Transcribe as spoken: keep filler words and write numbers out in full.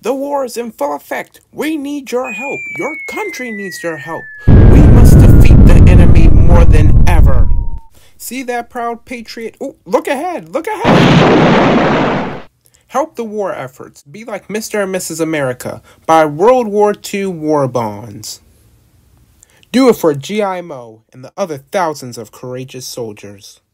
The war is in full effect. We need your help. Your country needs your help. We must defeat the enemy more than ever. See that proud patriot? Oh, look ahead. Look ahead. Help the war efforts. Be like Mister and Missus America. Buy World War Two war bonds. Do it for G I Mo and the other thousands of courageous soldiers.